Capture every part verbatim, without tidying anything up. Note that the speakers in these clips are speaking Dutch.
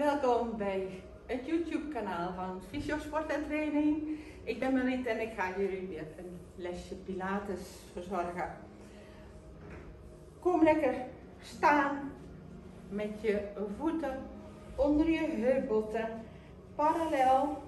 Welkom bij het YouTube kanaal van Fysio Sport en Training. Ik ben Mariet en ik ga jullie weer een lesje Pilates verzorgen. Kom lekker staan met je voeten onder je heupbotten, parallel.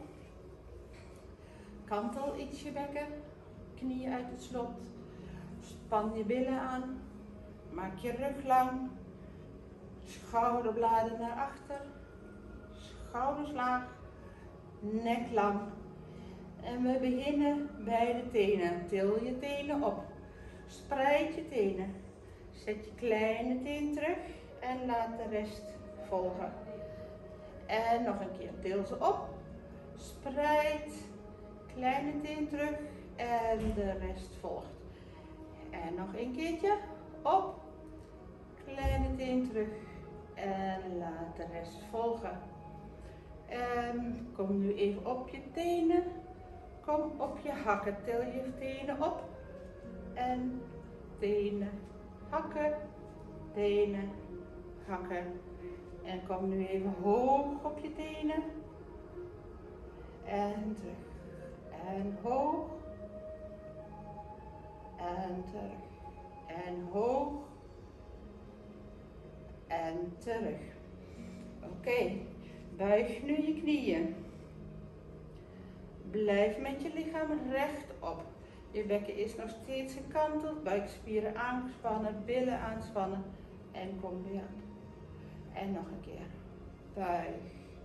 Kantel iets je bekken, knieën uit het slot, span je billen aan, maak je rug lang, schouderbladen naar achter, schouders laag, nek lang. En we beginnen bij de tenen. Til je tenen op, spreid je tenen, zet je kleine teen terug en laat de rest volgen. En nog een keer, til ze op, spreid, kleine teen terug en de rest volgt. En nog een keertje, op, kleine teen terug en laat de rest volgen. En kom nu even op je tenen, kom op je hakken, til je tenen op en tenen, hakken, tenen, hakken. En kom nu even hoog op je tenen en terug en hoog en terug en hoog en terug. Oké, okay. Buig nu je knieën. Blijf met je lichaam rechtop. Je bekken is nog steeds gekanteld, buikspieren aangespannen, billen aanspannen en kom weer op. En nog een keer. Buig.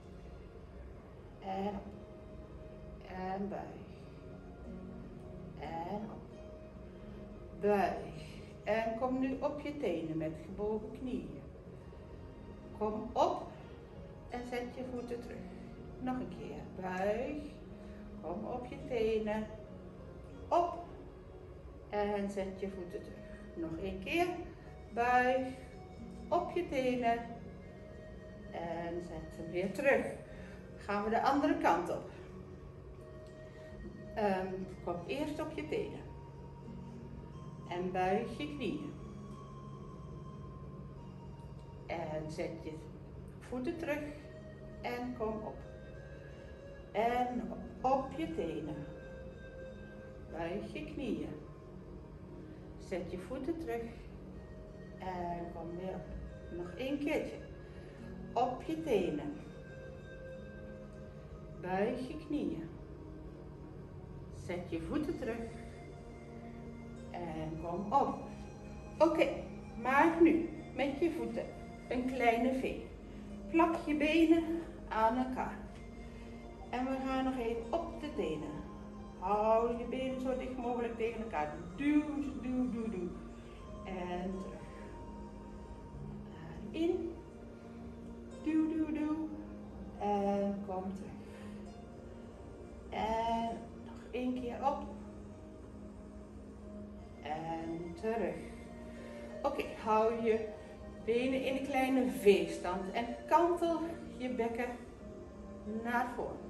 En op. En buig. En op. Buig. En kom nu op je tenen met gebogen knieën. Kom op en zet je voeten terug. Nog een keer. Buig. Kom op je tenen. Op. En zet je voeten terug. Nog een keer. Buig. Op je tenen. En zet hem weer terug. Gaan we de andere kant op. Um, kom eerst op je tenen. En buig je knieën. En zet je voeten terug. En kom op. En op je tenen. Buig je knieën. Zet je voeten terug. En kom weer op. Nog één keertje. Op je tenen. Buig je knieën. Zet je voeten terug. En kom op. Oké, okay, maak nu met je voeten een kleine V. Plak je benen aan elkaar. En we gaan nog even op de tenen. Hou je benen zo dicht mogelijk tegen elkaar. Duw, duw, duw, duw. En terug. In. Duw, duw, duw. En kom terug. En nog één keer op. En terug. Oké, okay, hou je benen in een kleine V-stand. En kantel je bekken naar voren.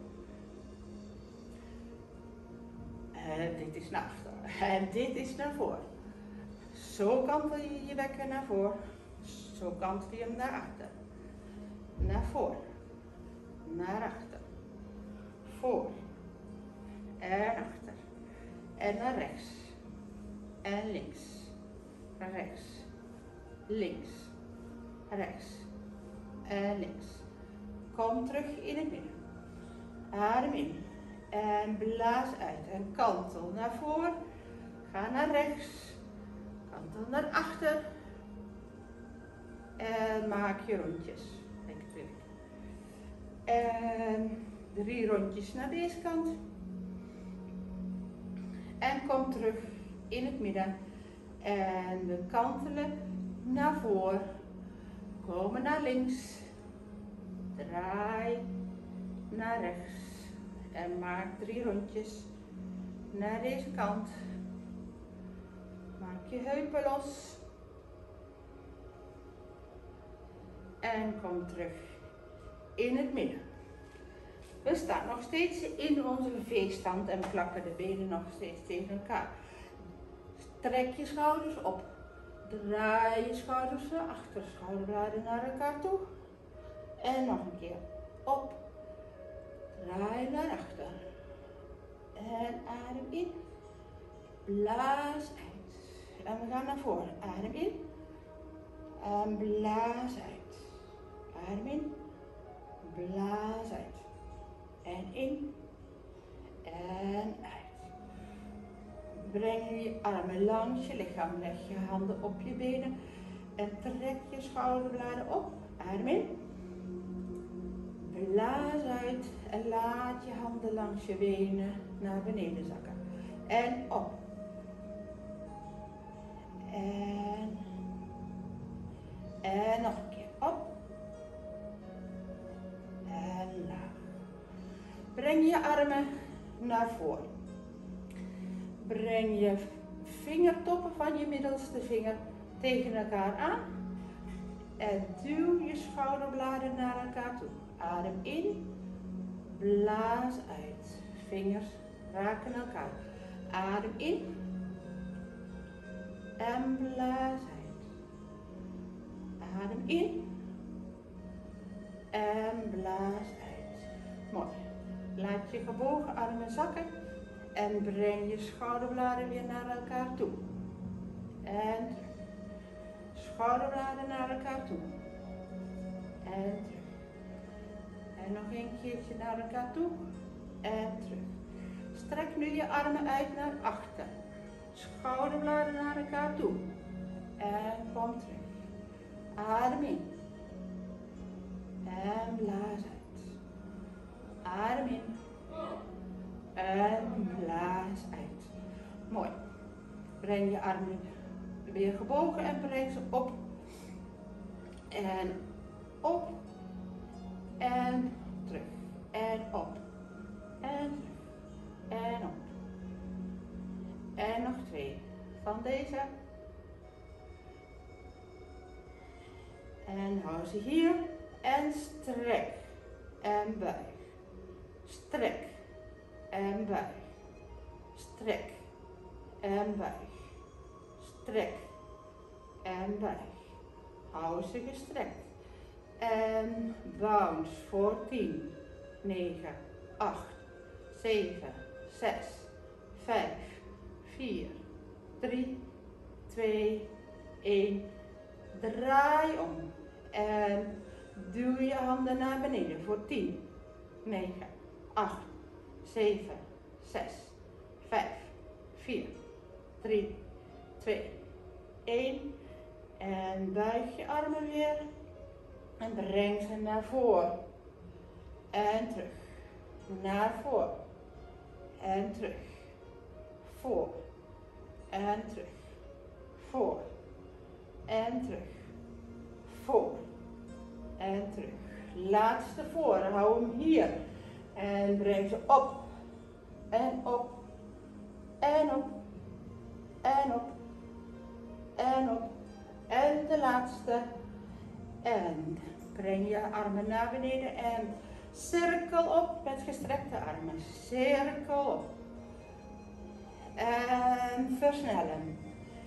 En dit is naar achter. En dit is naar voren. Zo kantel je je bekken naar voren. Zo kantel je hem naar achter. Naar voren. Naar achter. Voor. En achter. En naar rechts. En links. Rechts. Links. Rechts. En links. Kom terug in het midden. Adem in. En blaas uit. En kantel naar voren. Ga naar rechts. Kantel naar achter. En maak je rondjes. En drie rondjes naar deze kant. En kom terug in het midden. En we kantelen naar voren. Komen naar links. Draai naar rechts. En maak drie rondjes naar deze kant. Maak je heupen los. En kom terug in het midden. We staan nog steeds in onze V-stand en plakken de benen nog steeds tegen elkaar. Trek je schouders op. Draai je schouders naar achter, schouderbladen naar elkaar toe. En nog een keer. Op. Draai naar achter. En adem in. Blaas uit. En we gaan naar voren. Adem in. En blaas uit. Adem in. Blaas uit. En in. En uit. Breng je armen langs je lichaam. Leg je handen op je benen. En trek je schouderbladen op. Adem in. Blaas uit. En laat je handen langs je benen naar beneden zakken. En op. En. En nog een keer. Op. En laag. Breng je armen naar voren. Breng je vingertoppen van je middelste vinger tegen elkaar aan. En duw je schouderbladen naar elkaar toe. Adem in. Blaas uit. Vingers raken elkaar. Adem in. En blaas uit. Adem in. En blaas uit. Mooi. Laat je gebogen armen zakken. En breng je schouderbladen weer naar elkaar toe. En terug. Schouderbladen naar elkaar toe. En terug. En nog een keertje naar elkaar toe. En terug. Strek nu je armen uit naar achter. Schouderbladen naar elkaar toe. En kom terug. Adem in. En blaas uit. Adem in. En blaas uit. Mooi. Breng je armen weer gebogen en breng ze op. En op. En terug. En op. En terug. En op. En nog twee van deze. En hou ze hier. En strek. En buig. Strek. En buig. Strek. En buig. Strek. En buig. Hou ze gestrekt. En bounce voor tien, negen, acht, zeven, zes, vijf, vier, drie, twee, één. Draai om. En duw je handen naar beneden voor tien, negen, acht, zeven, zes, vijf, vier, drie, twee, één. En buig je armen weer. En breng ze naar voren. En terug. Naar voren. En terug. Voor. En terug. Voor. En terug. Voor. En terug. Laatste voor. Hou hem hier. En breng ze op. En op. En op. En op. En op. En de laatste. En breng je armen naar beneden en cirkel op met gestrekte armen. Cirkel op. En versnellen.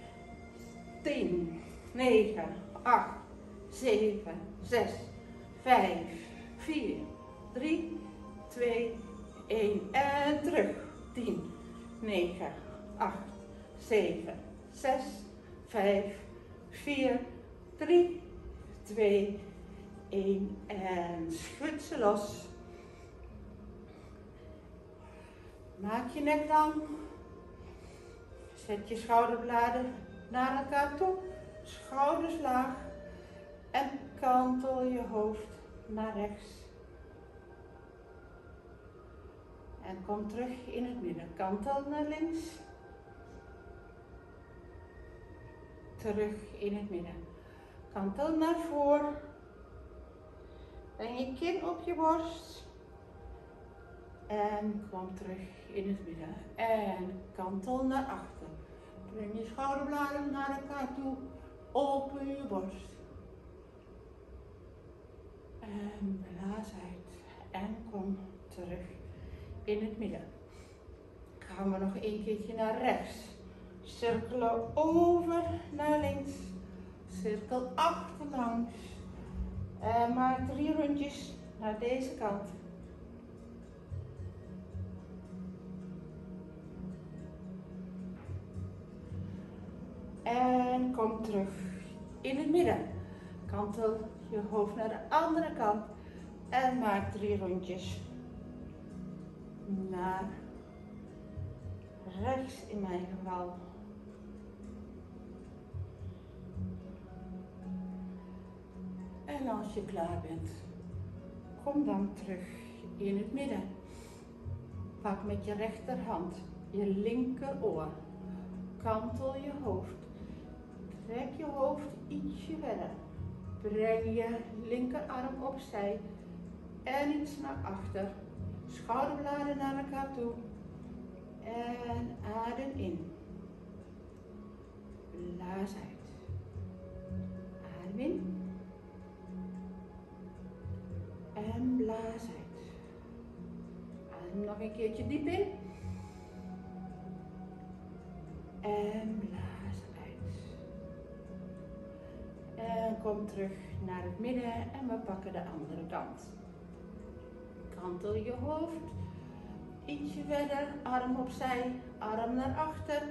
tien, negen, acht, zeven, zes, vijf, vier, drie, twee, één. En terug. tien, negen, acht, zeven, zes, vijf, vier, drie, twee, één. En schud ze los. Maak je nek lang. Zet je schouderbladen naar elkaar toe. Schouders laag. En kantel je hoofd naar rechts. En kom terug in het midden. Kantel naar links. Terug in het midden. Kantel naar voren. Breng je kin op je borst. En kom terug in het midden. En kantel naar achter. Breng je schouderbladen naar elkaar toe. Open je borst. En blaas uit. En kom terug in het midden. Gaan we nog een keertje naar rechts. Cirkelen over naar links. Cirkel achterlangs. En maak drie rondjes naar deze kant. En kom terug in het midden. Kantel je hoofd naar de andere kant. En maak drie rondjes naar rechts in mijn geval. En als je klaar bent, kom dan terug in het midden. Pak met je rechterhand je linkeroor. Kantel je hoofd. Trek je hoofd ietsje verder. Breng je linkerarm opzij en iets naar achter. Schouderbladen naar elkaar toe. En adem in. Blaas uit. Adem in. En blaas uit. Adem nog een keertje diep in. En blaas uit. En kom terug naar het midden en we pakken de andere kant. Kantel je hoofd. Ietsje verder. Arm opzij. Arm naar achter.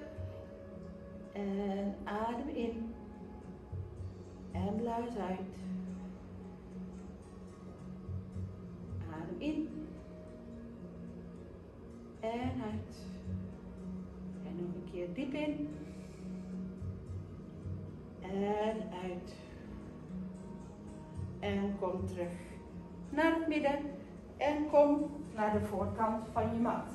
En adem in. En blaas uit. Adem in. En uit. En nog een keer diep in. En uit. En kom terug naar het midden. En kom naar de voorkant van je mat.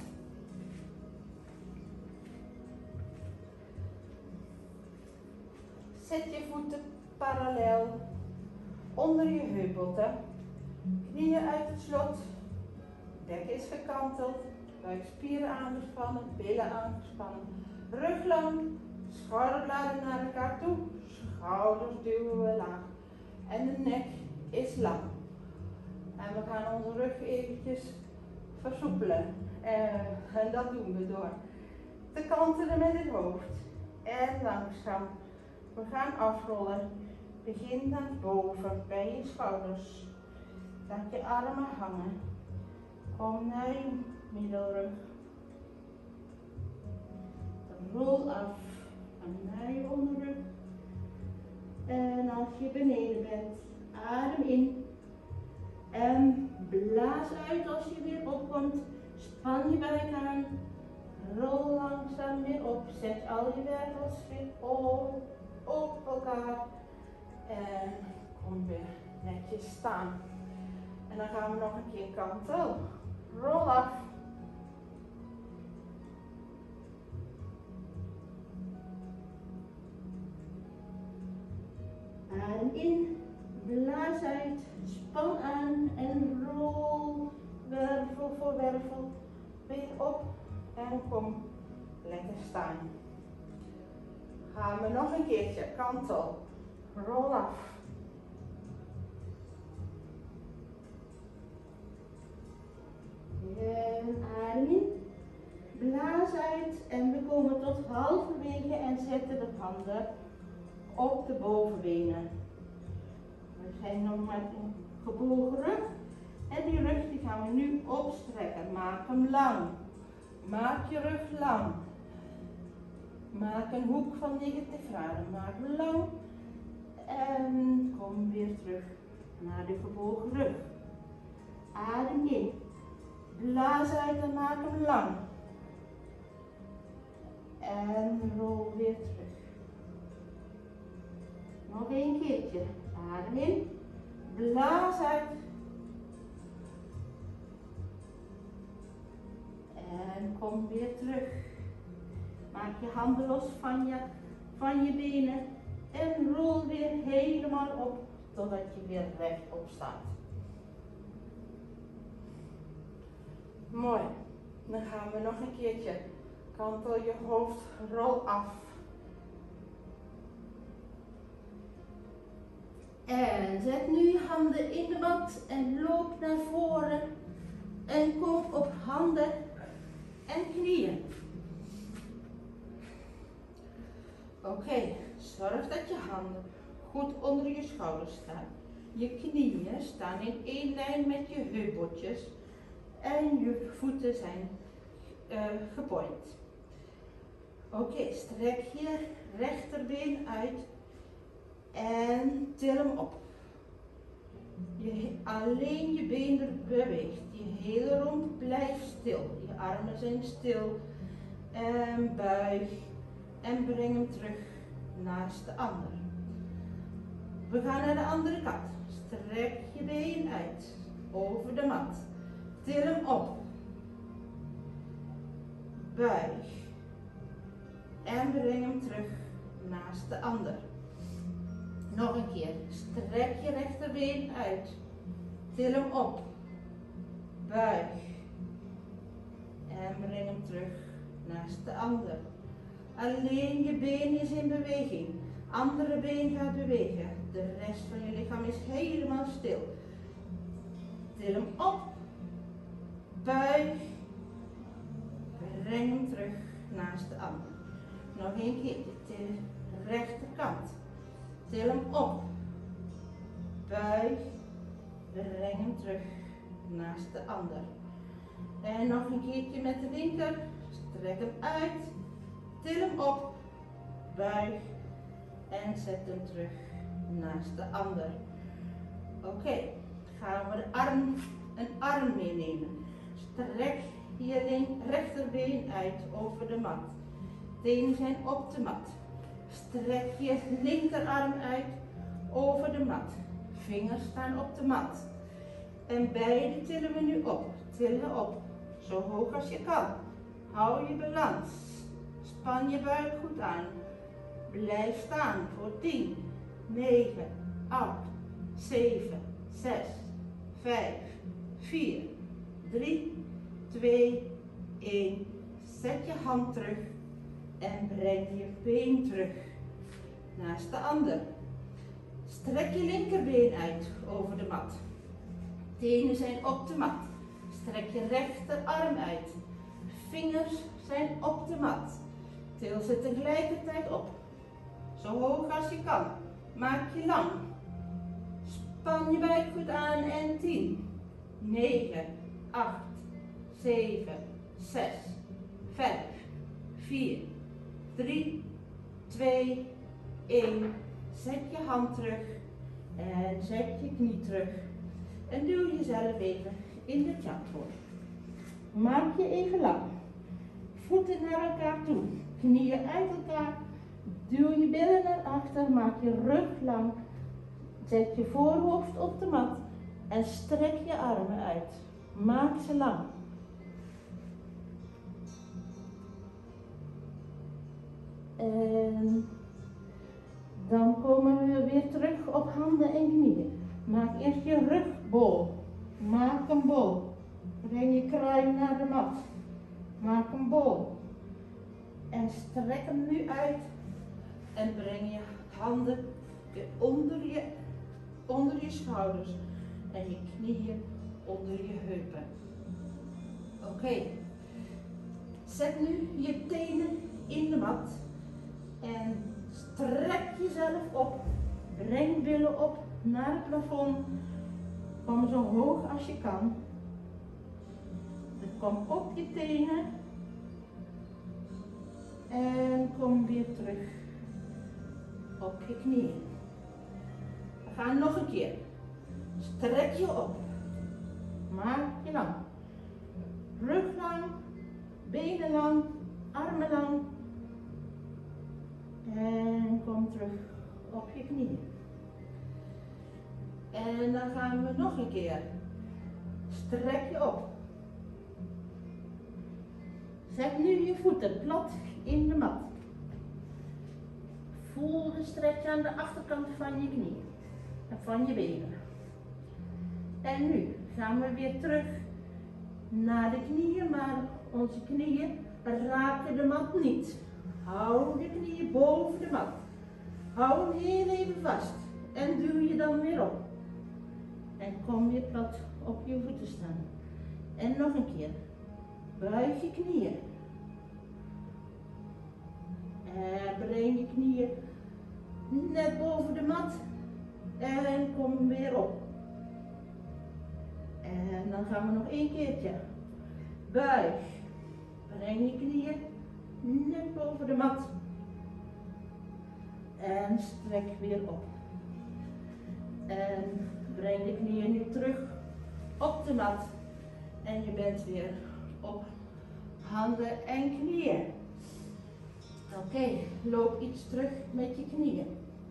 Zet je voeten parallel onder je heupelte. Knieën uit het slot. Bek is gekanteld. Buikspieren aangespannen. Billen aangespannen. Rug lang. Schouderbladen naar elkaar toe. Schouders duwen we laag. En de nek is lang. En we gaan onze rug eventjes versoepelen. Uh, en dat doen we door te kantelen met het hoofd. En langzaam. We gaan afrollen. Begin dan boven bij je schouders. Laat je armen hangen. Kom naar je middelrug. Rol af. En naar je onderrug. En als je beneden bent, adem in. En blaas uit als je weer opkomt. Span je buik aan. Rol langzaam weer op. Zet al je wervels weer op, op elkaar. En kom weer netjes staan. En dan gaan we nog een keer kantel. Rol af. Adem in. Blaas uit. Span aan en rol wervel voor wervel weer op en kom lekker staan. Gaan we nog een keertje kantel, rol af. En adem in, blaas uit en we komen tot halverwege en zetten de handen op de bovenbenen. We zijn nog maar in gebogen rug. En die rug die gaan we nu opstrekken. Maak hem lang. Maak je rug lang. Maak een hoek van negentig graden. Maak hem lang. En kom weer terug naar de gebogen rug. Adem in. Blaas uit en maak hem lang. En rol weer terug. Nog een keertje. Adem in. Blaas uit. En kom weer terug. Maak je handen los van je, van je benen. En rol weer helemaal op totdat je weer rechtop staat. Mooi. Dan gaan we nog een keertje. Kantel je hoofd, rol af. En zet nu je handen in de mat en loop naar voren. En kom op handen en knieën. Oké, okay, zorg dat je handen goed onder je schouders staan. Je knieën staan in één lijn met je heupbotjes en je voeten zijn uh, gepoint. Oké, okay, strek je rechterbeen uit en til hem op. Je, alleen je been beweegt. Je hele romp blijft stil. Je armen zijn stil. En buig en breng hem terug naast de ander. We gaan naar de andere kant. Strek je been uit over de mat. Til hem op. Buig. En breng hem terug naast de ander. Nog een keer. Strek je rechterbeen uit. Til hem op. Buig. En breng hem terug naast de ander. Alleen je been is in beweging. Andere been gaat bewegen. De rest van je lichaam is helemaal stil. Til hem op. Buig. Breng hem terug naast de ander. Nog een keer. De rechterkant. Til hem op. Buig. Breng hem terug naast de ander. En nog een keertje met de linker. Strek hem uit. Til hem op. Buig. En zet hem terug naast de ander. Oké, okay. Gaan we de arm, een arm meenemen. Strek je rechterbeen uit over de mat. Tenen zijn op de mat. Strek je linkerarm uit over de mat. Vingers staan op de mat. En beide tillen we nu op. Tillen op. Zo hoog als je kan. Hou je balans. Span je buik goed aan. Blijf staan voor tien, negen, acht, zeven, zes, vijf, vier, drie, twee, één. Zet je hand terug en breng je been terug naast de ander. Strek je linkerbeen uit over de mat. Tenen zijn op de mat. Strek je rechterarm uit. Vingers zijn op de mat. Til ze tegelijkertijd op. Zo hoog als je kan. Maak je lang. Span je buik goed aan en tien, negen, acht, zeven, zes, vijf, vier, drie, twee, één. Zet je hand terug en zet je knie terug. En duw jezelf even in de chatwoord. Maak je even lang. Voeten naar elkaar toe. Knieën uit elkaar. Duw je billen naar achter. Maak je rug lang. Zet je voorhoofd op de mat. En strek je armen uit. Maak ze lang. En dan komen we weer terug op handen en knieën. Maak eerst je rug bol. Maak een bol. Breng je kruin naar de mat. Maak een bol. En strek hem nu uit. En breng je handen onder je, onder je schouders. En je knieën onder je heupen. Oké. Okay. Zet nu je tenen in de mat. En strek jezelf op. Breng billen op naar het plafond. Kom zo hoog als je kan. Kom op je tenen. En kom weer terug op je knieën. We gaan nog een keer. Strek je op. Maak je lang. Rug lang. Benen lang. Armen lang. En kom terug op je knieën. En dan gaan we nog een keer. Strek je op. Zet nu je voeten plat in de mat. Voel de stretch aan de achterkant van je knie en van je benen. En nu gaan we weer terug naar de knieën, maar onze knieën raken de mat niet. Hou de knieën boven de mat. Hou hem heel even vast en duw je dan weer op. En kom weer plat op je voeten staan. En nog een keer. Buig je knieën. En breng je knieën net boven de mat. En kom weer op. En dan gaan we nog één keertje. Buig. Breng je knieën net boven de mat. En strek weer op. En breng de knieën nu terug op de mat. En je bent weer op handen en knieën. Oké, okay, loop iets terug met je knieën.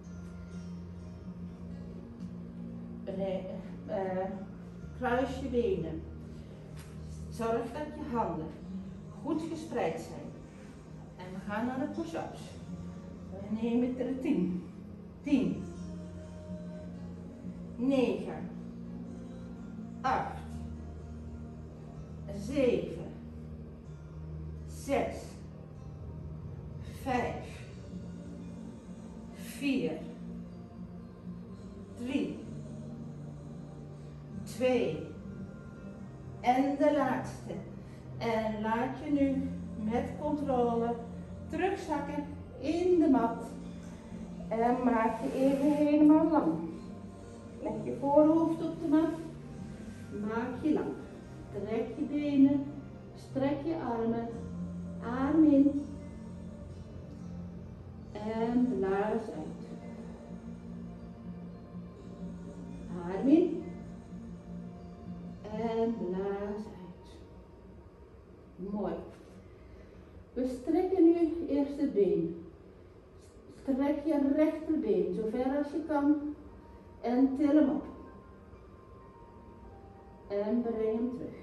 Bre uh, kruis je benen. Zorg dat je handen goed gespreid zijn. En we gaan naar de push-ups. We nemen er tien. tien. negen. acht. zeven. zes. vijf. vier. drie. twee. En de laatste. En laat je nu met controle terugzakken in de mat. En maak je even helemaal lang. Leg je voorhoofd op de mat. Maak je lang. Trek je benen. Strek je armen. Adem in. En blaas uit. Adem in. En blaas uit. Mooi. We strekken nu eerst het been. Strek je rechterbeen zo ver als je kan. En til hem op. En breng hem terug.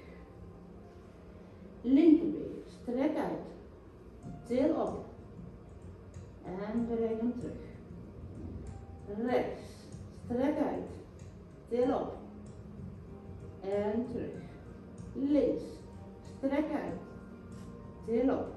Linkerbeen. Strek uit. Til op. En breng hem terug. Rechts. Strek uit. Til op. En terug. Links. Strek uit. Til op.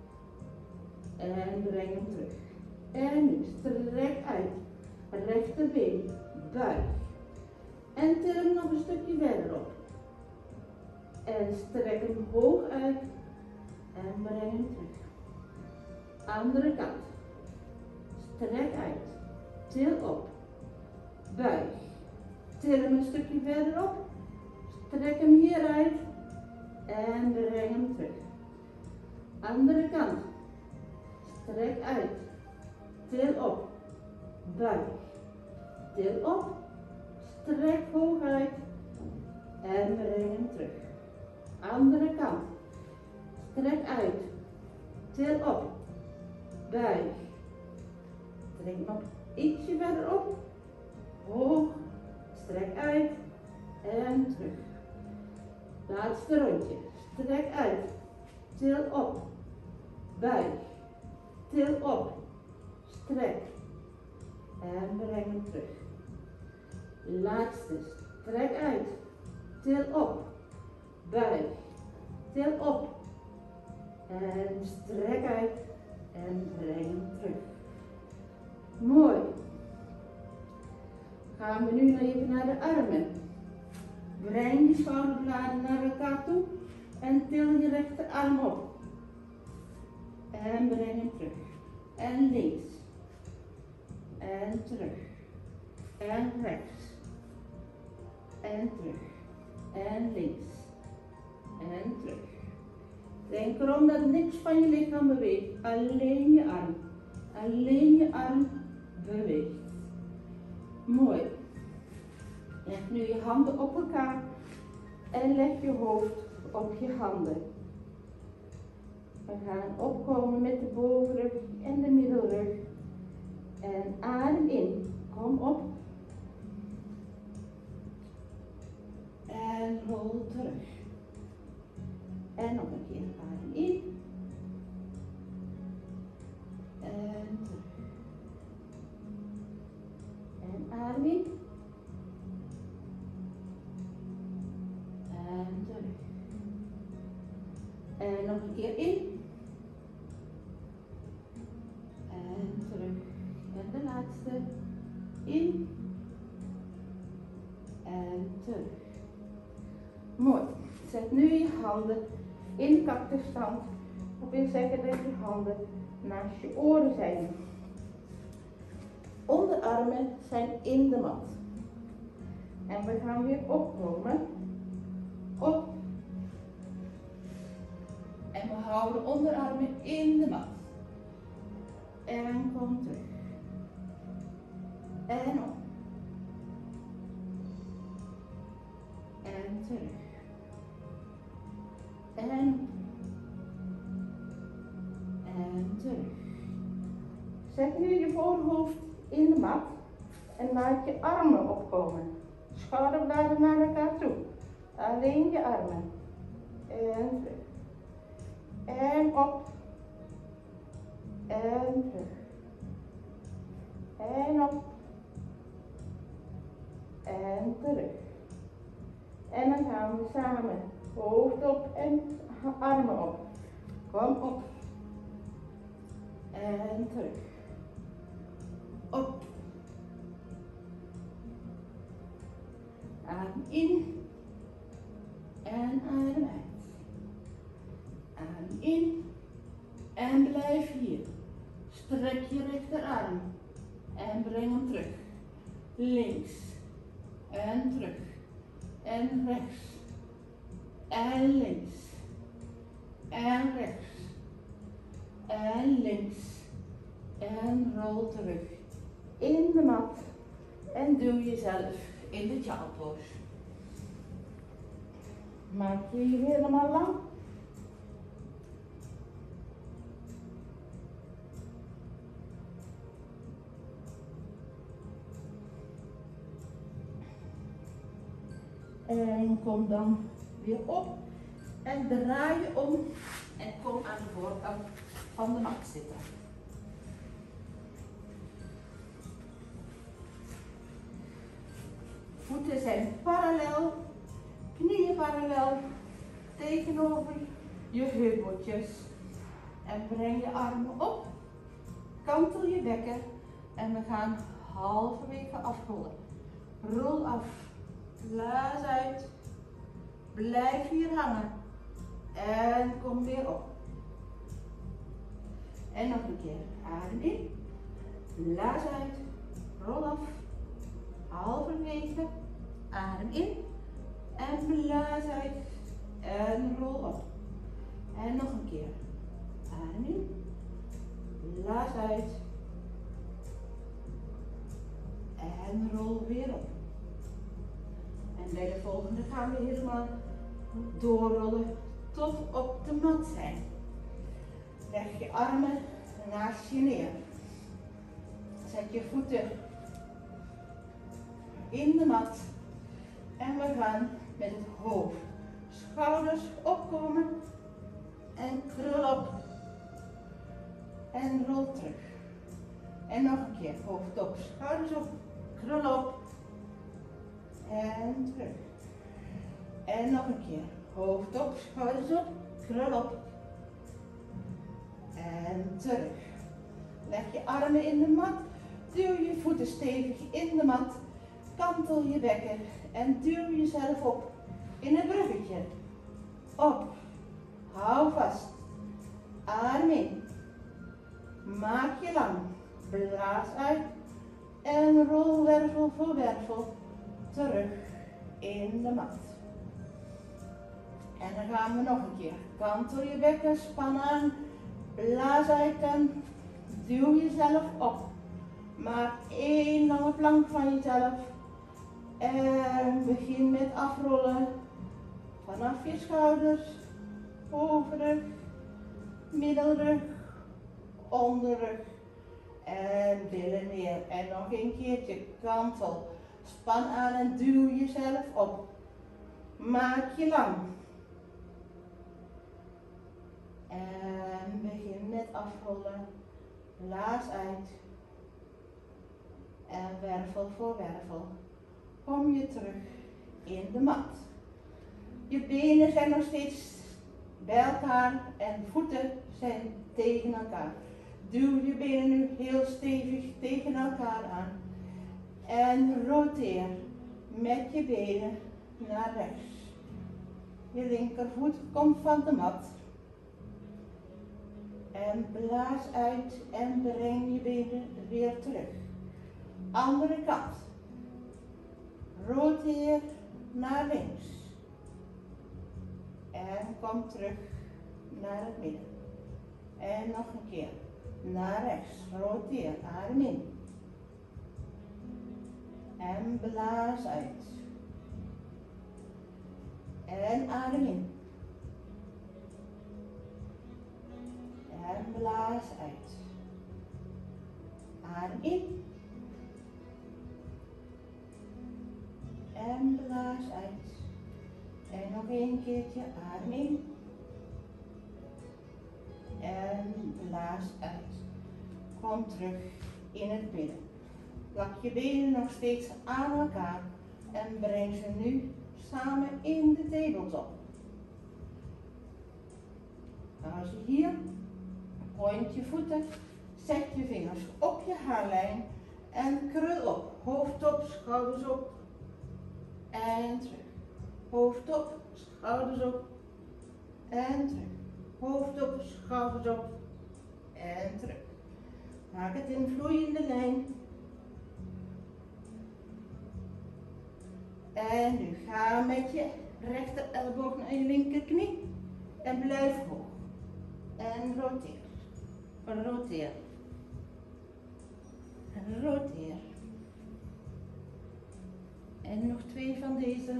En breng hem terug. En nu strek uit. Rechterbeen. Buig. En til hem nog een stukje verder op. En strek hem hoog uit. En breng hem terug. Andere kant. Strek uit. Til op. Buig. Til hem een stukje verder op. Strek hem hieruit. En breng hem terug. Andere kant. Strek uit. Til op. Buig. Til op. Strek hoog uit. En breng hem terug. Andere kant. Strek uit. Til op. Buig. Trek nog ietsje verder op. Hoog. Strek uit. En terug. Laatste rondje. Strek uit. Til op. Buig. Til op. Strek. En breng hem terug. Laatste. Strek uit. Til op. Buig. Til op. En strek uit. En breng hem terug. Mooi. Gaan we nu even naar de armen. Breng die schouderbladen naar elkaar toe. En til je rechterarm op. En breng hem terug. En links. En terug. En rechts. En terug. En links. En terug. Denk erom dat niks van je lichaam beweegt. Alleen je arm. Alleen je arm beweegt. Mooi. Leg nu je handen op elkaar. En leg je hoofd op je handen. We gaan opkomen met de bovenrug en de middelrug. En adem in. Kom op. En rol terug. En nog een keer adem in. En terug. En adem in. En terug. En nog een keer in. En terug. En de laatste. In. En terug. Mooi. Zet nu je handen in cactusstand. Dat wil zeggen dat je handen naast je oren zijn. Onderarmen zijn in de mat. En we gaan weer opkomen. Op. En we houden onderarmen in de mat. En kom terug. En op. En terug. En op. En terug. Zet nu je voorhoofd in de mat en laat je armen opkomen. Schouderbladen naar elkaar toe. Alleen je armen. En terug. En op. En terug. En op. En terug. En dan gaan we samen. Hoofd op en armen op. Kom op. En terug. Op. Adem in. En adem uit. Adem in. En blijf hier. Strek je rechterarm. En breng hem terug. Links. En terug. En rechts. En links. En rechts. En links. En rol terug. In de mat. En doe jezelf in de child pose. Maak je hier helemaal lang. En kom dan weer op en draai je om en kom aan de voorkant van de mat zitten. Voeten zijn parallel, knieën parallel, tegenover je heupeltjes. En breng je armen op, kantel je bekken en we gaan halverwege afrollen. Rol af. Blaas uit. Blijf hier hangen. En kom weer op. En nog een keer. Adem in. Blaas uit. Rol af. Halverwege. Adem in. En blaas uit. En rol op. En nog een keer. Adem in. Blaas uit. En rol weer op. En bij de volgende gaan we helemaal doorrollen tot op de mat zijn. Leg je armen naast je neer. Zet je voeten in de mat. En we gaan met het hoofd, schouders opkomen. En krul op. En rol terug. En nog een keer, hoofd op, schouders op, krul op. En terug. En nog een keer. Hoofd op, schouders op, krul op. En terug. Leg je armen in de mat. Duw je voeten stevig in de mat. Kantel je bekken. En duw jezelf op in een bruggetje. Op. Hou vast. Adem in. Maak je lang. Blaas uit. En rol wervel voor wervel. Terug in de mat. En dan gaan we nog een keer. Kantel je bekken, span aan, blaas uit en duw jezelf op. Maak één lange plank van jezelf. En begin met afrollen. Vanaf je schouders, bovenrug, middelrug, onderrug. En billen neer. En nog een keertje kantel. Span aan en duw jezelf op. Maak je lang. En begin met afrollen. Blaas uit. En wervel voor wervel. Kom je terug in de mat. Je benen zijn nog steeds bij elkaar en voeten zijn tegen elkaar. Duw je benen nu heel stevig tegen elkaar aan. En roteer met je benen naar rechts. Je linkervoet komt van de mat. En blaas uit en breng je benen weer terug. Andere kant. Roteer naar links. En kom terug naar het midden. En nog een keer. Naar rechts. Roteer. Adem in. En blaas uit. En adem in. En blaas uit. Adem in. En blaas uit. En nog een keertje. Adem in. En blaas uit. Kom terug in het midden. Plak je benen nog steeds aan elkaar. En breng ze nu samen in de tabletop. Als je hier point je voeten, zet je vingers op je haarlijn en krul op. Hoofd op, schouders op en terug. Hoofd op, schouders op en terug. Hoofd op, schouders op en terug. Maak het in vloeiende lijn. En nu ga met je rechter elleboog naar je linkerknie en blijf hoog. En roteer. Roteer. Roteer. En nog twee van deze.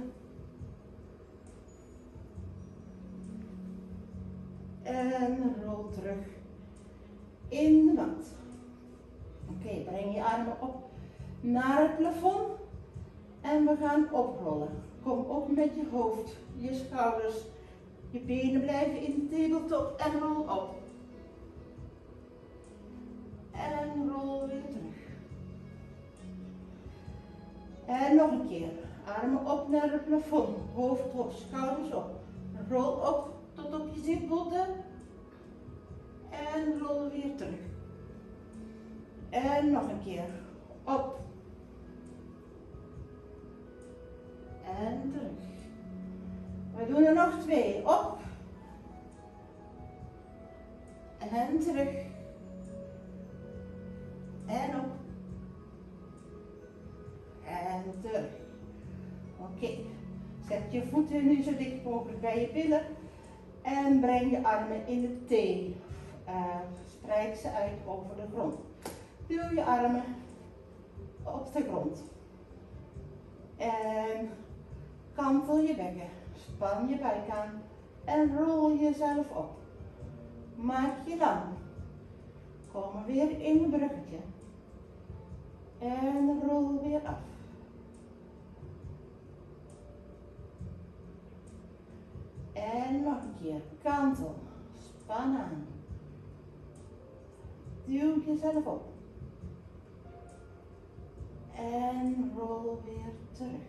En rol terug in de mat. Oké, okay, breng je armen op naar het plafond. En we gaan oprollen. Kom op met je hoofd, je schouders, je benen blijven in de tabletop en rol op. En rol weer terug. En nog een keer. Armen op naar het plafond. Hoofd op, schouders op. Rol op tot op je zitbotten. En rol weer terug. En nog een keer. Op. En terug. We doen er nog twee. Op. En terug. En op. En terug. Oké. Okay. Zet je voeten nu zo dicht mogelijk bij je billen. En breng je armen in de T. Uh, spreid ze uit over de grond. Duw je armen op de grond. En kantel je bekken. Span je buik aan. En rol jezelf op. Maak je lang. Kom weer in een bruggetje. En rol weer af. En nog een keer. Kantel. Span aan. Duw jezelf op. En rol weer terug.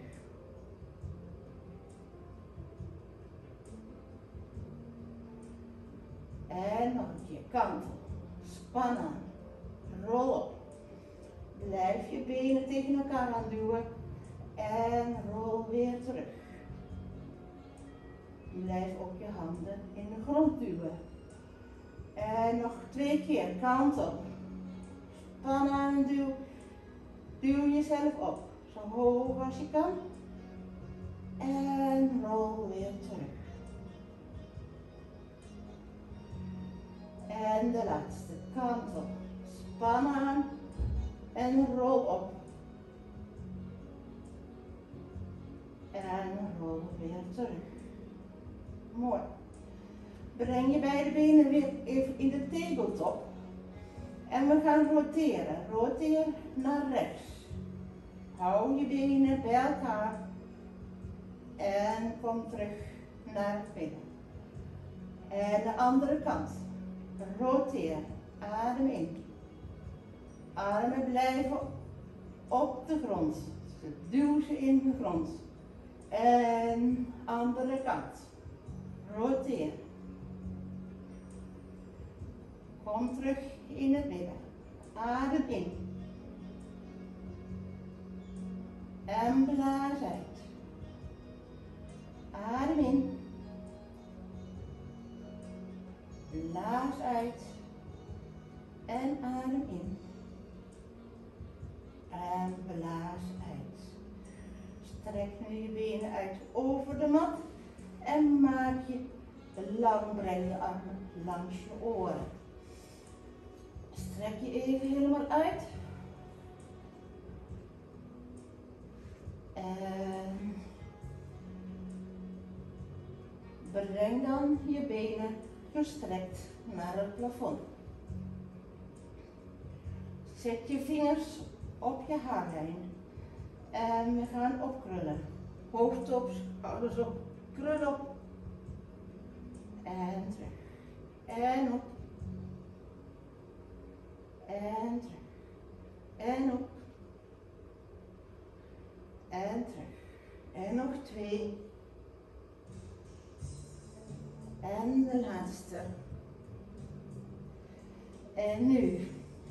En nog een keer. Kantel. Span aan. Rol op. Blijf je benen tegen elkaar aan duwen. En rol weer terug. Blijf ook je handen in de grond duwen. En nog twee keer. Kantel. Span aan, duw. Duw jezelf op. Zo hoog als je kan. En rol weer terug. En de laatste. Kantel. Span aan. En rol op. En rol weer terug. Mooi. Breng je beide benen weer even in de tabletop. En we gaan roteren. Roteer naar rechts. Hou je benen bij elkaar. En kom terug naar het midden. En de andere kant. Roteer. Adem in. Armen blijven op de grond. Duw ze in de grond. En andere kant. Roteer. Kom terug in het midden. Adem in. En blaas uit. Adem in. Blaas uit. En adem in. En blaas uit. Strek nu je benen uit over de mat. En maak je lang, breng je armen langs je oren. Strek je even helemaal uit. En breng dan je benen gestrekt naar het plafond. Zet je vingers op je haarlijn. En we gaan opkrullen. Hoofd op, schouders op, krul op. En terug. En op. En terug. En op. En terug. En nog twee. En de laatste. En nu.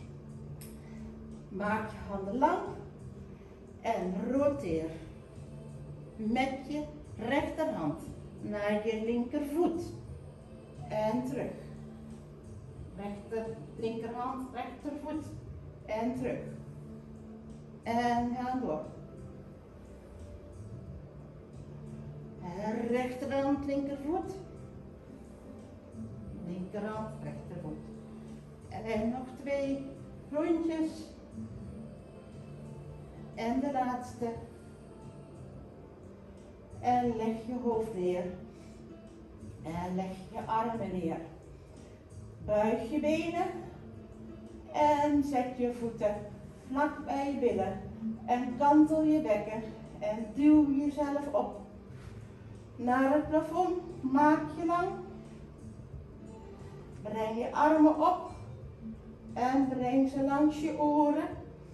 Maak je handen lang. En roteer. Met je rechterhand naar je linkervoet. En terug. Rechter, linkerhand, rechtervoet. En terug. En gaan door. En rechterhand, linkervoet. Linkerhand, rechtervoet. En nog twee rondjes. En de laatste. En leg je hoofd neer. En leg je armen neer. Buig je benen. En zet je voeten vlak bij je billen. En kantel je bekken. En duw jezelf op. Naar het plafond. Maak je lang. Breng je armen op. En breng ze langs je oren.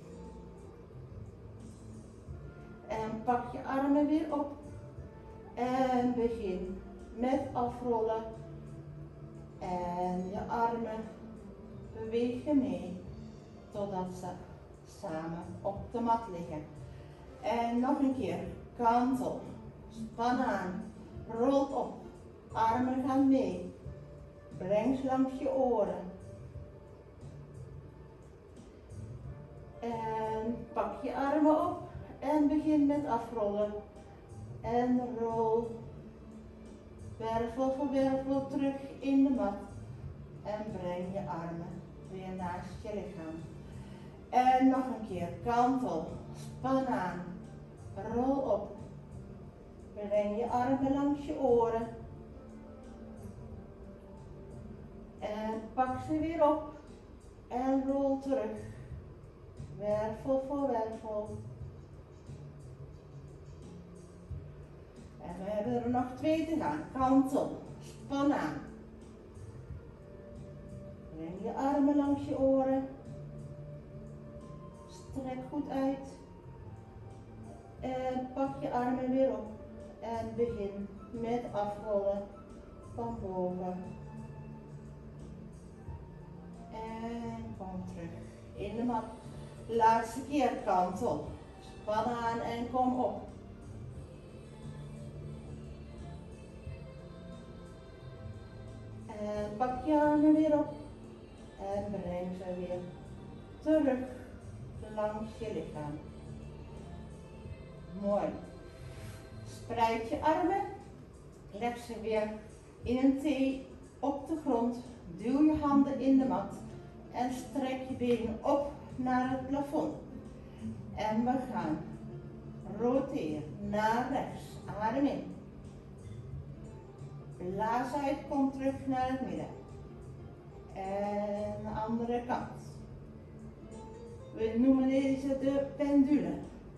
En pak je armen weer op. En begin met afrollen. En je armen bewegen mee. Totdat ze samen op de mat liggen. En nog een keer. Kantel. Span aan. Rol op. Armen gaan mee. Breng ze langs je oren. En pak je armen op. En begin met afrollen. En rol. Wervel voor wervel terug in de mat. En breng je armen weer naast je lichaam. En nog een keer. Kantel. Span aan. Rol op. Breng je armen langs je oren. En pak ze weer op. En rol terug. Wervel voor wervel. En we hebben er nog twee te gaan. Kantel. Span aan. Breng je armen langs je oren. Strek goed uit. En pak je armen weer op. En begin met afrollen van boven. En kom terug in de mat. Laatste keer kantel. Span aan en kom op. En pak je armen weer op. En breng ze weer terug langs je lichaam. Mooi. Spreid je armen. Leg ze weer in een T op de grond. Duw je handen in de mat. En strek je benen op naar het plafond. En we gaan roteren naar rechts. Adem in. Blaas uit, kom terug naar het midden. En de andere kant. We noemen deze de pendule.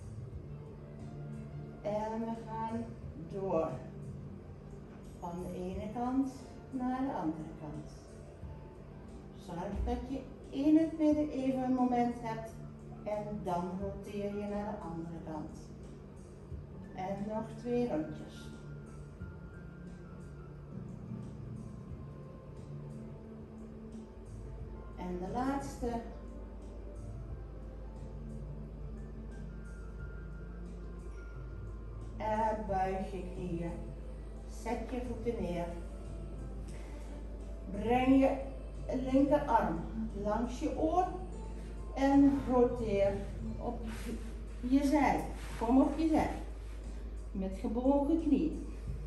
En we gaan door. Van de ene kant naar de andere kant. Zorg dat je in het midden even een moment hebt. En dan roteer je naar de andere kant. En nog twee rondjes. En de laatste. En buig je knieën. Zet je voeten neer. Breng je linkerarm langs je oor. En roteer op je zij. Kom op je zij. Met gebogen knieën.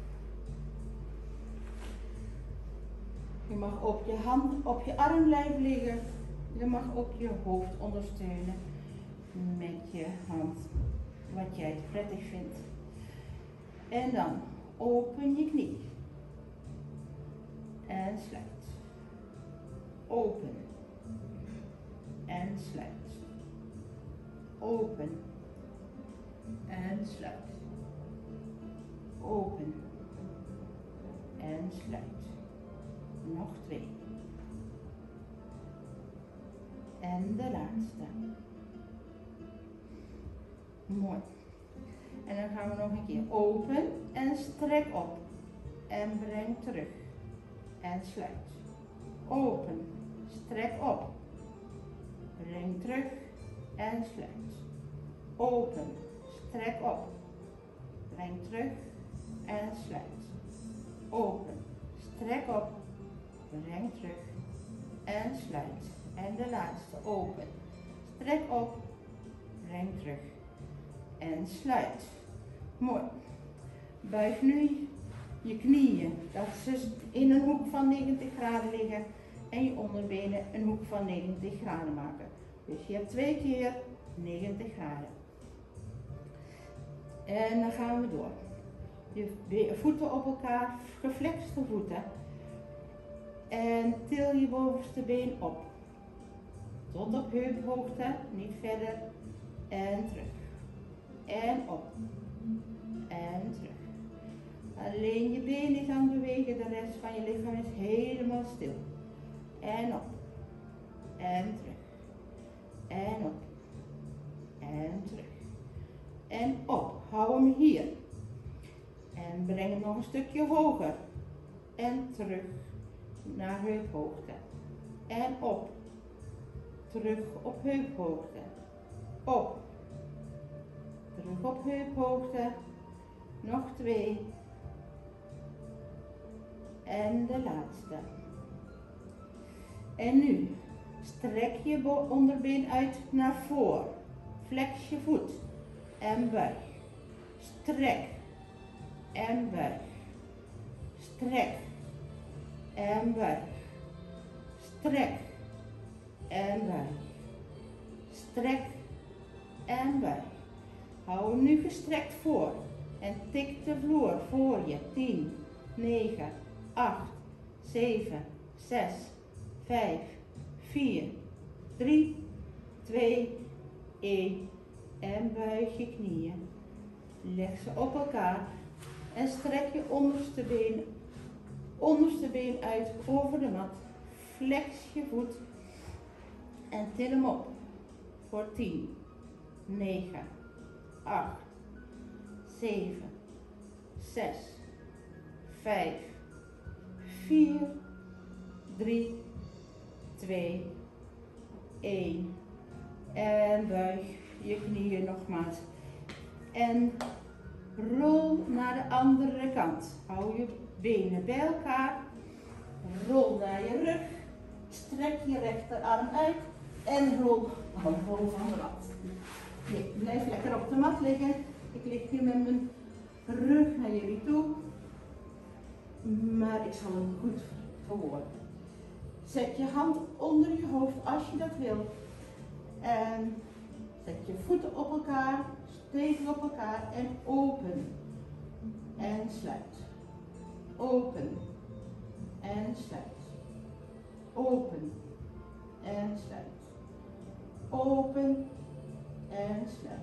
Je mag op je hand, op je arm blijven liggen. Je mag ook je hoofd ondersteunen met je hand. Wat jij prettig vindt. En dan open je knie. En sluit. Open. En sluit. Open. En sluit. Open. En sluit. Nog twee. En de laatste. Mooi. En dan gaan we nog een keer open en strek op. En breng terug. En sluit. Open. Strek op. Breng terug. En sluit. Open. Strek op. Breng terug. En sluit. Open. Strek op. Breng terug. En sluit. En de laatste. Open. Strek op. Breng terug. En sluit. Mooi. Buig nu je knieën. Dat ze in een hoek van negentig graden liggen. En je onderbenen een hoek van negentig graden maken. Dus je hebt twee keer negentig graden. En dan gaan we door. Je voeten op elkaar, geflexte voeten. En til je bovenste been op. Tot op heuphoogte, niet verder. En terug. En op. En terug. Alleen je benen gaan bewegen, de rest van je lichaam is helemaal stil. En op. En terug. En op. En terug. En op. Hou hem hier. En breng hem nog een stukje hoger. En terug naar heuphoogte. En op. Terug op heuphoogte. Op. Terug op heuphoogte. Nog twee. En de laatste. En nu strek je onderbeen uit naar voren. Flex je voet. En buig. Strek. En buig. Strek. En buig. Strek. En buig. Strek. En buig. Hou hem nu gestrekt voor. En tik de vloer voor je. tien, negen, acht, zeven, zes, vijf, vier, drie, twee, één. En buig je knieën. Leg ze op elkaar. En strek je onderste been, onderste been uit over de mat. Flex je voet. En til hem op. Voor tien, negen, acht, zeven, zes, vijf, vier, drie, twee, één. En buig je knieën nogmaals. En rol naar de andere kant. Hou je benen bij elkaar. Rol naar je rug. Strek je rechterarm uit. En rol, oh, rol van de mat. Nee, blijf lekker op de mat liggen. Ik lig hier met mijn rug naar jullie toe. Maar ik zal hem goed verwoorden. Zet je hand onder je hoofd als je dat wil. En zet je voeten op elkaar. Stevig op elkaar. En open. En sluit. Open. En sluit. Open. En sluit. Open. En sluit.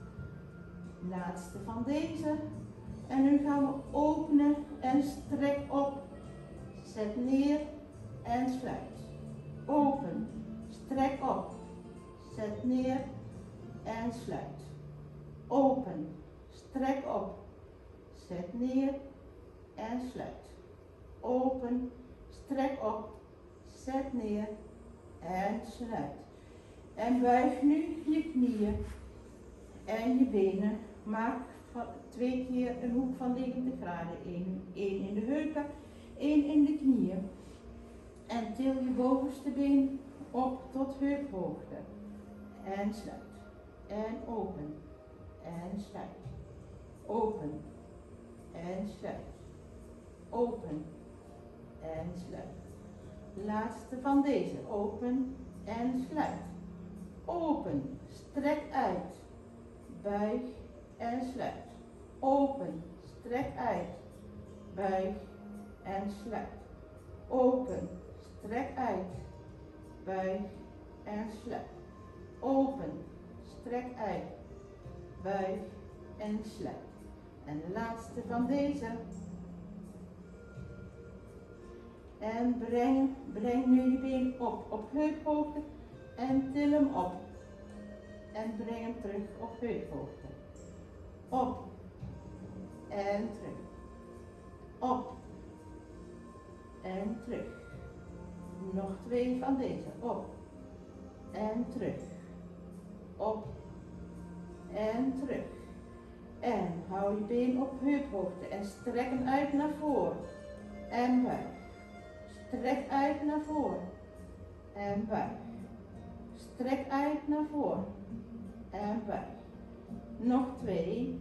Laatste van deze. En nu gaan we openen en strek op. Zet neer en sluit. Open. Strek op. Zet neer en sluit. Open. Strek op. Zet neer en sluit. Open. Strek op. Zet neer en sluit. En buig nu je knieën en je benen. Maak twee keer een hoek van negentig graden. Eén, één in de heupen, één in de knieën. En til je bovenste been op tot heuphoogte. en sluit. En open en sluit. Open en sluit. Open en sluit. Laatste van deze. Open en sluit. Open, strek uit. Buig en sluit. Open, strek uit. Buig en sluit. Open, strek uit. Buig en sluit. Open, strek uit. Buig en sluit. En de laatste van deze. En breng, breng nu je been op, op heuphoogte en til hem op. En breng hem terug op heuphoogte. Op en terug. Op en terug. Nog twee van deze. Op en terug. Op en terug. En hou je been op heuphoogte en strek hem uit naar voren. En buig. Strek uit naar voren. En buig. Strek uit naar voren. En buig. Nog twee.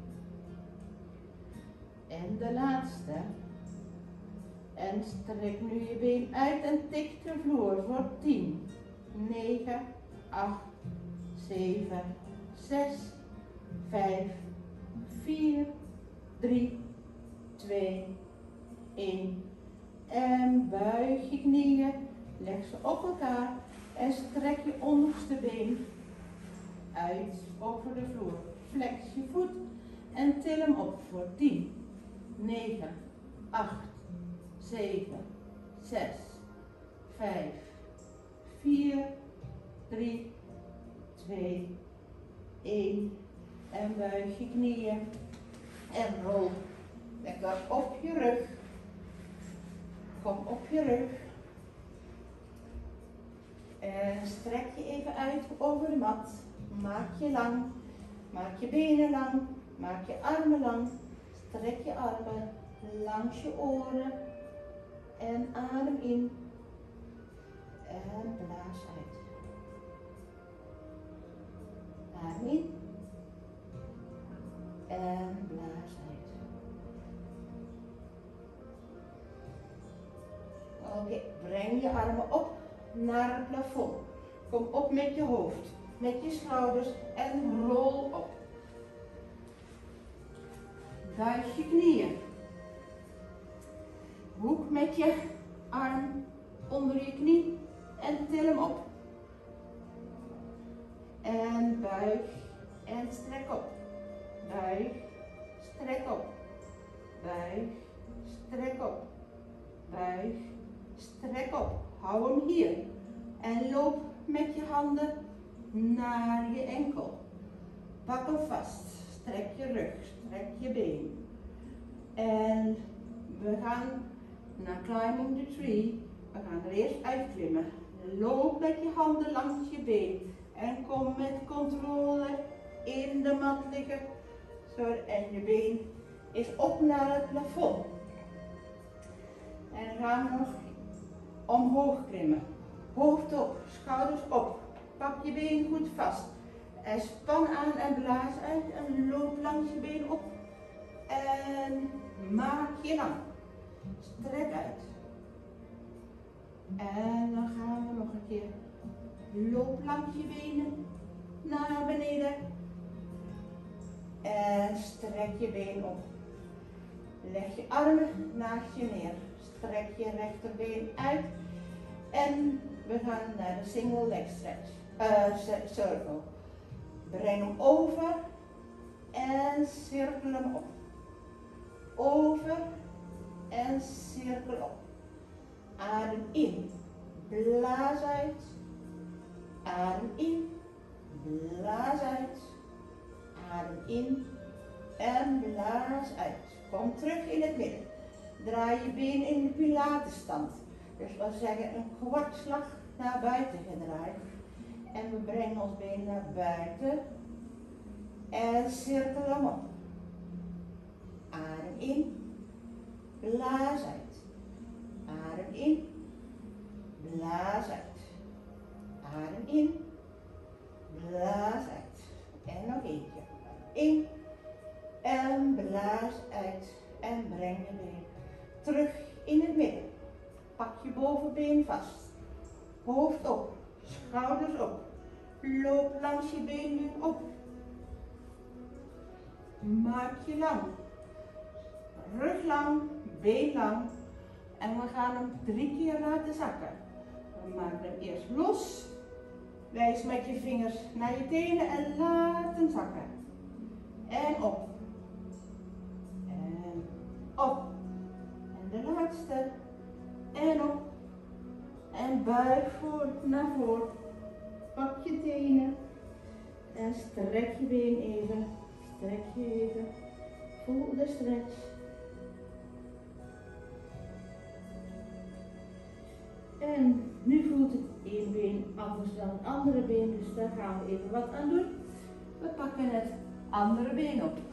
En de laatste. En strek nu je been uit en tik de vloer voor tien, negen, acht, zeven, zes, vijf, vier, drie, twee, één. En buig je knieën, leg ze op elkaar en strek je onderste been uit over de vloer. Flex je voet en til hem op voor tien, negen, acht, zeven, zes, vijf, vier, drie, twee, één. En buig je knieën en rol lekker op je rug. Kom op je rug. En strek je even uit over de mat. Maak je lang. Maak je benen lang. Maak je armen lang. Strek je armen langs je oren. En adem in. En blaas uit. Adem in. En blaas uit. Oké, okay, breng je armen op naar het plafond. Kom op met je hoofd, met je schouders en rol op. Buig je knieën. Hoek met je arm onder je knie en til hem op. En buig en strek op. Buig, strek op. Buig, strek op. Buig, strek op. Hou hem hier. En loop met je handen naar je enkel. Pak hem vast. Strek je rug, strek je been. En we gaan naar climbing the tree. We gaan er eerst uitklimmen. Loop met je handen langs je been. En kom met controle in de mat liggen. Zo, en je been is op naar het plafond. En dan gaan we nog omhoog klimmen. Hoofd op, schouders op. Pak je been goed vast. En span aan en blaas uit en loop langs je been op. En maak je lang. Strek uit. En dan gaan we nog een keer. Loop langs je benen naar beneden. En strek je been op. Leg je armen naast je neer. Strek je rechterbeen uit. En we gaan naar de single leg stretch. Uh, circle. Breng hem over. En cirkel hem op. Over. En cirkel op. Adem in. Blaas uit. Adem in. Blaas uit. Adem in. En blaas uit. Kom terug in het midden. Draai je been in de pilatenstand. Dus we zeggen een kwartslag naar buiten gedraaid. En we brengen ons been naar buiten. En cirkel hem op. Adem in. Blaas uit. Adem in. Blaas uit. Adem in. Blaas het midden. Pak je bovenbeen vast. Hoofd op, schouders op. Loop langs je been nu op. Maak je lang. Rug lang, been lang. En we gaan hem drie keer laten zakken. We maken hem eerst los. Wijs met je vingers naar je tenen en laat hem zakken. En op. En op. En de laatste. En op. En buig voor naar voren. Pak je tenen. En strek je been even. Strek je even. Voel de stretch. En nu voelt het één been anders dan het andere been, dus daar gaan we even wat aan doen. We pakken het andere been op.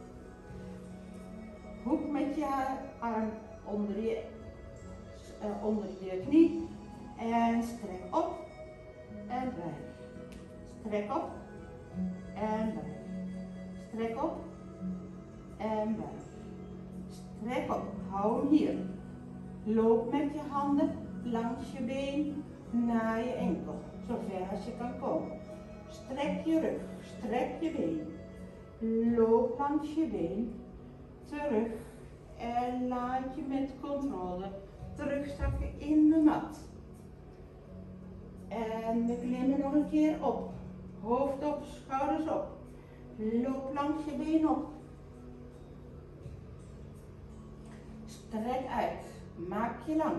Hoek met je arm onder je, uh, onder je knie en strek op en buig. Strek op en buig. Strek op en buig. Strek op, hou hier. Loop met je handen langs je been naar je enkel, zover als je kan komen. Strek je rug, strek je been. Loop langs je been, terug en laat je met controle terugzakken in de mat. En we klimmen nog een keer op. Hoofd op, schouders op. Loop langs je been op. Strek uit, maak je lang.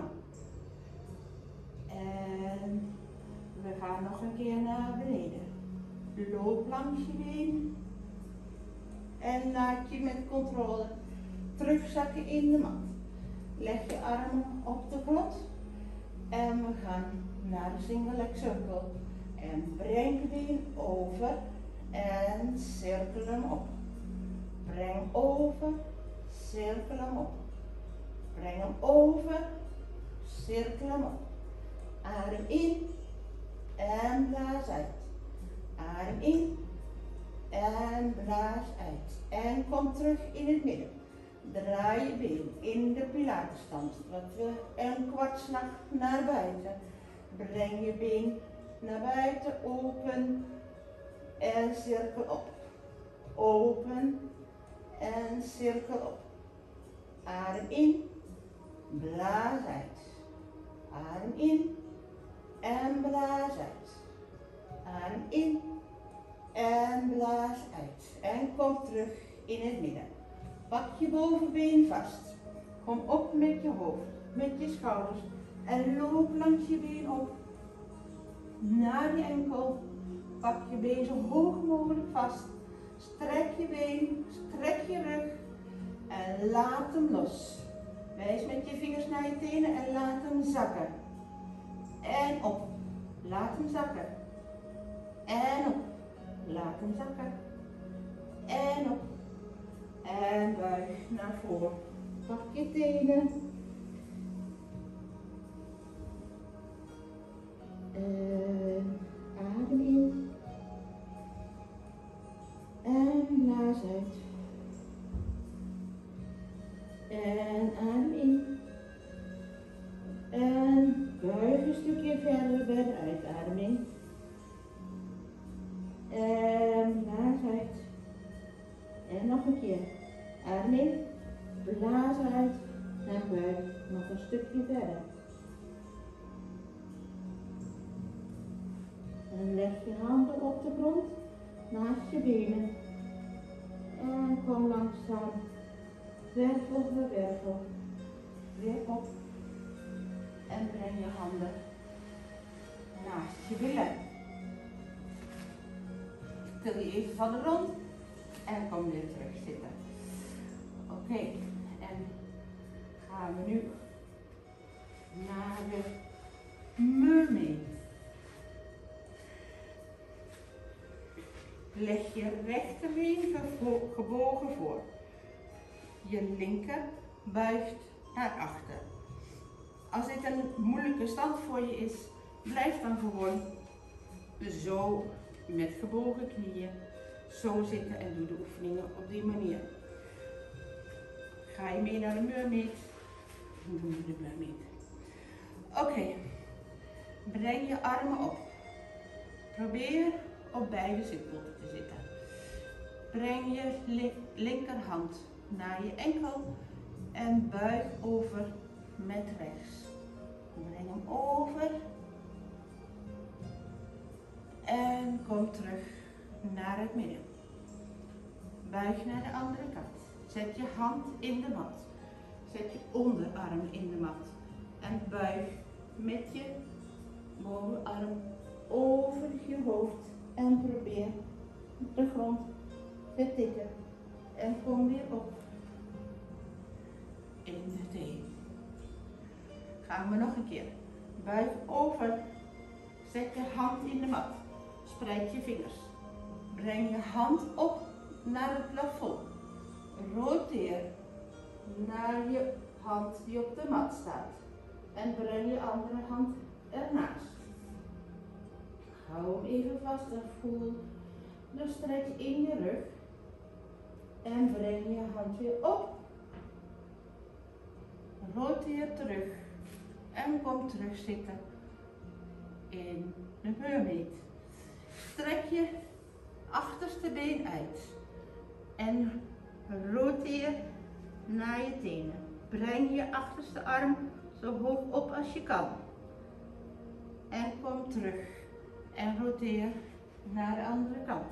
En we gaan nog een keer naar beneden. Loop langs je been. En laat je met controle terugzakken in de mat. Leg je armen op de grond. En we gaan naar de single leg circle. En breng je been over. En cirkel hem op. Breng hem over. Cirkel hem op. Breng hem over. Cirkel hem op. Adem in en blaas uit. Adem in en blaas uit. En kom terug in het midden. Draai je been in de pilatenstand. Dat we een kwartslag naar buiten. Breng je been naar buiten, open en cirkel op. Open en cirkel op. Adem in, blaas uit. Adem in. En blaas uit. Adem in en blaas uit. En kom terug in het midden. Pak je bovenbeen vast. Kom op met je hoofd, met je schouders. En loop langs je been op. Naar je enkel. Pak je been zo hoog mogelijk vast. Strek je been, strek je rug. En laat hem los. Wijs met je vingers naar je tenen en laat hem zakken. En op. Laat hem zakken. En op. Laat hem zakken. En op. En buig naar voren. Pak je tenen. En adem in. En blaas uit. En adem in. En buig een stukje verder bij de uitademing. En blaas uit. En nog een keer. Adem in. Blaas uit. En buig nog een stukje verder. En leg je handen op de grond. Naast je benen. En kom langzaam. Wervel voor wervel. Weer op. En breng je handen naast je billen. Til je even van de grond. En kom weer terug zitten. Oké. Okay. En gaan we nu naar de mermaid. Leg je rechterbeen gebogen voor. Je linker buigt naar achter. Als dit een moeilijke stand voor je is, blijf dan gewoon zo met gebogen knieën zo zitten en doe de oefeningen op die manier. Ga je mee naar de mermaid, Dan doen we de buim niet. Oké, okay. Breng je armen op. Probeer op beide zitpotten te zitten. Breng je li linkerhand naar je enkel en buig over met rechts. Breng hem over en kom terug naar het midden. Buig naar de andere kant. Zet je hand in de mat. Zet je onderarm in de mat. En buig met je bovenarm over je hoofd. En probeer de grond te tikken. En kom weer op. In de teen. Gaan we nog een keer. Buig over. Zet je hand in de mat. Spreid je vingers. Breng je hand op naar het plafond. Roteer naar je hand die op de mat staat. En breng je andere hand ernaast. Hou hem even vast en voel de stretch in je rug. En breng je hand weer op. Roteer terug. En kom terug zitten in de mermaid. Strek je achterste been uit. En roteer naar je tenen. Breng je achterste arm zo hoog op als je kan. En kom terug. En roteer naar de andere kant.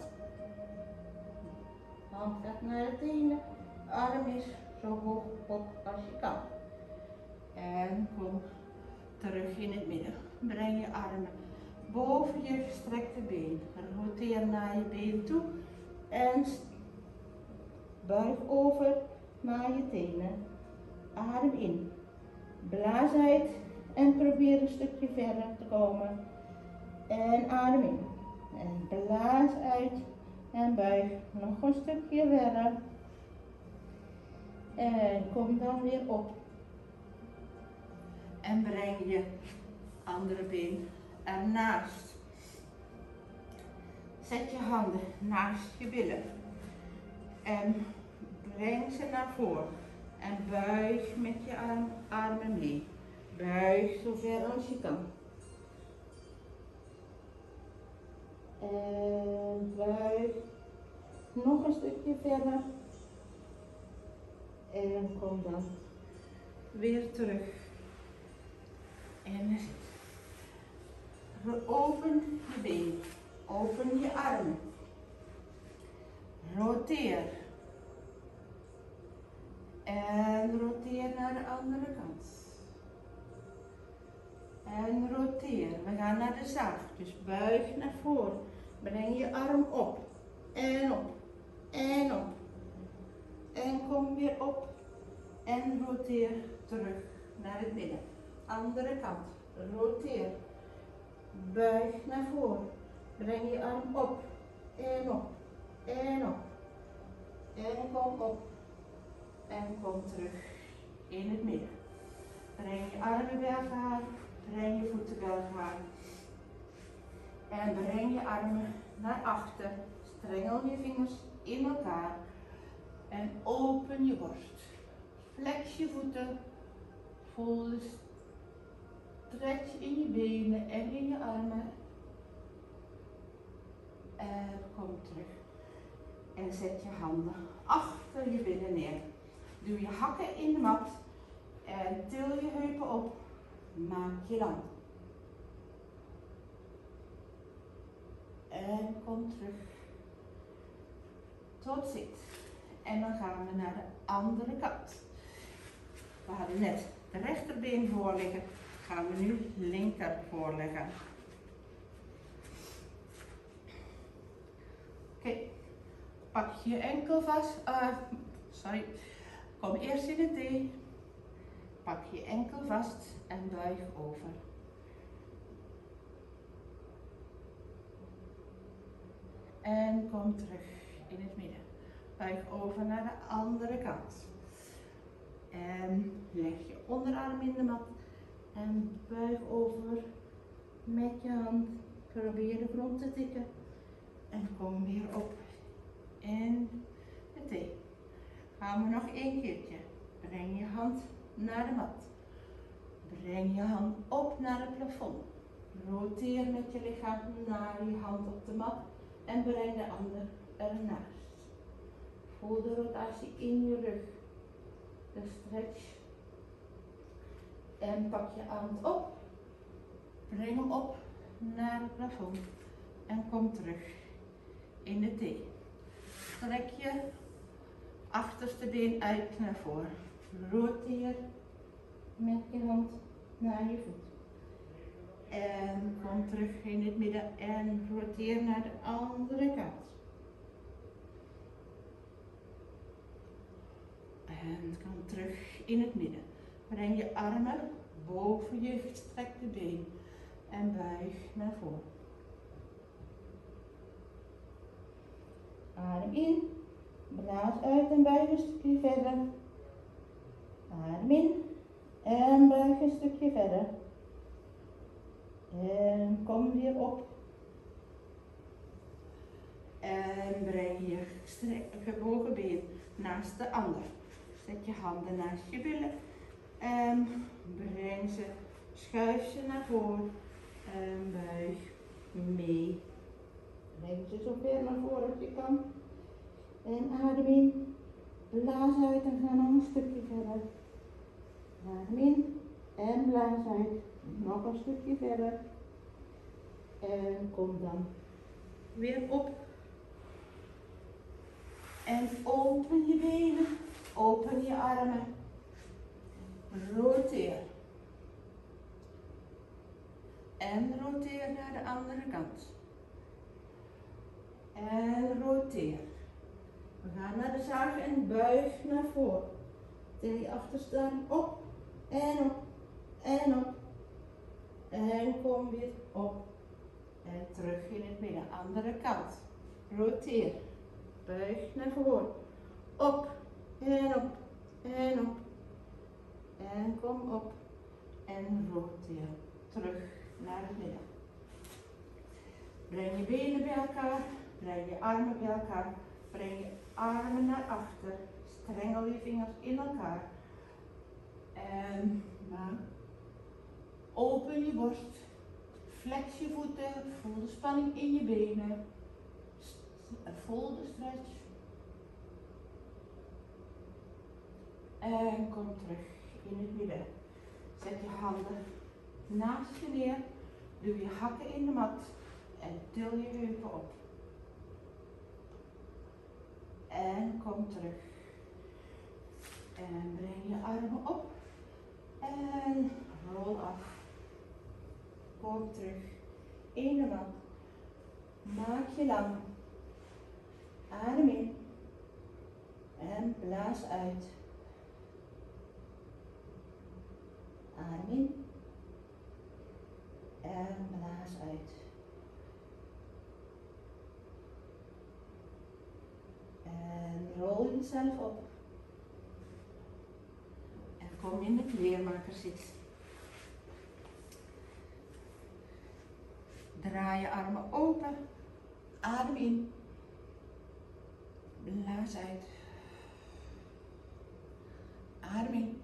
Hand gaat naar de tenen. Arm is zo hoog op als je kan. En kom terug in het midden. Breng je armen boven je gestrekte been. Roteer naar je been toe. En buig over naar je tenen. Adem in. Blaas uit. En probeer een stukje verder te komen. En adem in. En blaas uit. En buig nog een stukje verder. En kom dan weer op. En breng je andere been ernaast. Zet je handen naast je billen. En breng ze naar voren. En buig met je arm, armen mee. Buig zo ver als je kan. En buig nog een stukje verder. En kom dan weer terug. En zit. Open je been. Open je armen. Roteer. En roteer naar de andere kant. En roteer. We gaan naar de zaag. Dus buig naar voren. Breng je arm op. En op. En op. En kom weer op. En roteer terug naar het midden. Andere kant. Roteer. Buig naar voren. Breng je arm op. En op. En op. En kom op. En kom terug in het midden. Breng je armen bij elkaar. Breng je voeten bij elkaar. En breng je armen naar achter. Strengel je vingers in elkaar. En open je borst. Flex je voeten. Voel de stretch in je benen en in je armen. En kom terug. En zet je handen achter je billen neer. Doe je hakken in de mat. En til je heupen op. Maak je lang. En kom terug. Tot zit. En dan gaan we naar de andere kant. We hadden net de rechterbeen voorleggen. Gaan we nu linker voorleggen. Oké. Okay. Pak je enkel vast. Uh, sorry. Kom eerst in het D. Pak je enkel vast en buig over. En kom terug in het midden. Buig over naar de andere kant. En leg je onderarm in de mat. En buig over met je hand. Probeer de grond te tikken. En kom weer op. En de T. Gaan we nog één keertje. Breng je hand naar de mat. Breng je hand op naar het plafond. Roteer met je lichaam naar je hand op de mat en breng de ander ernaast. Voel de rotatie in je rug. De stretch. En pak je hand op. Breng hem op naar het plafond. En kom terug in de T. Trek je achterste been uit naar voren. Roteer met je hand naar je voet. En kom terug in het midden en roteer naar de andere kant. En kom terug in het midden. Breng je armen boven je gestrekte been en buig naar voren. Adem in, blaas uit en buig een stukje verder. Adem in en buig een stukje verder. En kom weer op. En breng je gebogen been naast de ander. Zet je handen naast je billen. En breng ze, schuif ze naar voren. En buig mee. Breng ze zo ver naar voren als je kan. En adem in. Blaas uit en ga nog een stukje verder. Adem in. En blaas uit. Nog een stukje verder. En kom dan weer op. En open je benen. Open je armen. Roteer. En roteer naar de andere kant. En roteer. We gaan naar de zaag en buig naar voren. Til je achterste arm op. En op. En op. En kom weer op. En terug in het midden. Andere kant. Roteer. Buig naar voren. Op. En op. En op. En kom op. En roteer. Terug naar het midden. Breng je benen bij elkaar. Breng je armen bij elkaar. Breng je armen naar achter. Strengel je vingers in elkaar. En maak. Open je borst. Flex je voeten. Voel de spanning in je benen. Voel de stretch. En kom terug in het midden. Zet je handen naast je neer. Duw je hakken in de mat. En til je heupen op. En kom terug. En breng je armen op. En rol af. Kom terug in de mat. Maak je lang. Adem in. En blaas uit. Adem in. En blaas uit. En rol jezelf op. En kom in de kleermakerszit. Draai je armen open. Adem in. Blaas uit. Adem in.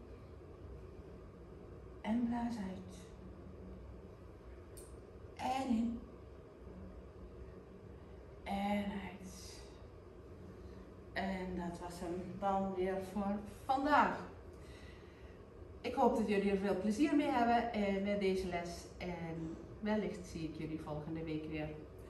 En blaas uit. En in. En uit. En dat was hem dan weer voor vandaag. Ik hoop dat jullie er veel plezier mee hebben met deze les. En wellicht zie ik jullie volgende week weer.